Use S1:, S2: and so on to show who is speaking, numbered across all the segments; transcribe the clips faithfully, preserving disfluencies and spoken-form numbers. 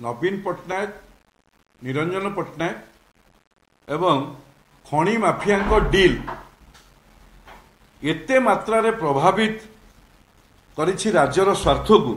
S1: नवीन पट्टनायक निरंजन पट्टनायक एवं खणी mafia deal एते मात्रा रे प्रभावित करिछि राज्यर स्वार्थ को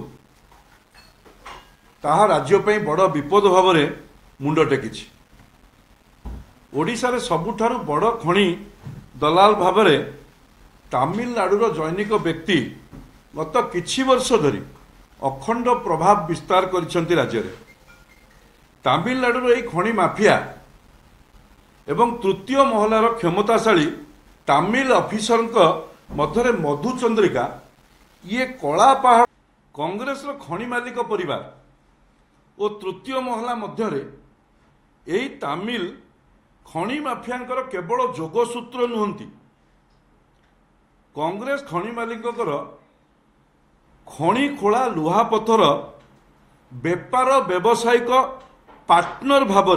S1: ताहा राज्य पे बड़ विपद भाव में मुंड टेकिछि। ओडिशा रे सबुठारु बड़ खणी दलाल भाव में तमिलनाडुर जैनिक व्यक्ति गत किछि वर्ष धरी अखंड प्रभाव विस्तार करिसेंति राज्य रे। तमिलनाडुर एई खणी माफिया एवं तृतीय महलार क्षमताशाली तमिल ऑफिसर मध्य मधुचंद्रिका ये कला पहाड़ कांग्रेस खणी मालिक परिवार और तृतीय महला मध्य यही तमिल खणी माफिया केवल जोगसूत्र नुहति कांग्रेस खणी मालिक खणी खोला लुहा पथर बेपार व्यावसायिक पार्टनर भाव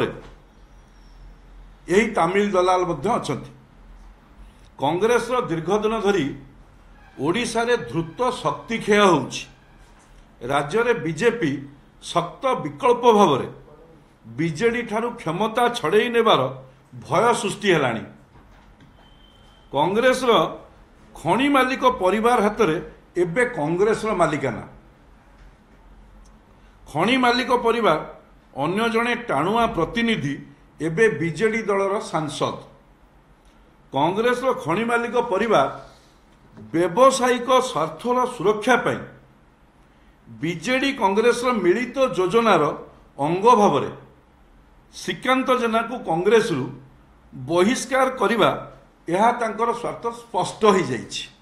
S1: यही तमिल दलाल अच्छा। कांग्रेस दीर्घदिन धरी ओडिशा रे द्रुत शक्ति क्षय होउछि। राज्य रे बीजेपी शक्त विकल्प भाव में बीजेडी ठारू क्षमता छड़े नेबार भय सृष्टि हेलाणी। कांग्रेस रो खणी मालिक परिवार हाथ में एबे कांग्रेस रो मालिकाना। खणी मालिक परिवार अन्य जड़े टाणुआ प्रतिनिधि एबे बीजेडी दलर सांसद। कांग्रेस रो खणी मालिक परिवार व्यावसायिक स्वार्थर सुरक्षा पाई बीजेडी कांग्रेस रो मिलित योजनार अंग भाव में श्रीकांत जेना को कांग्रेस रु बहिष्कार करिबा यह तांकर स्वार्थ स्पष्ट हो जाइछि।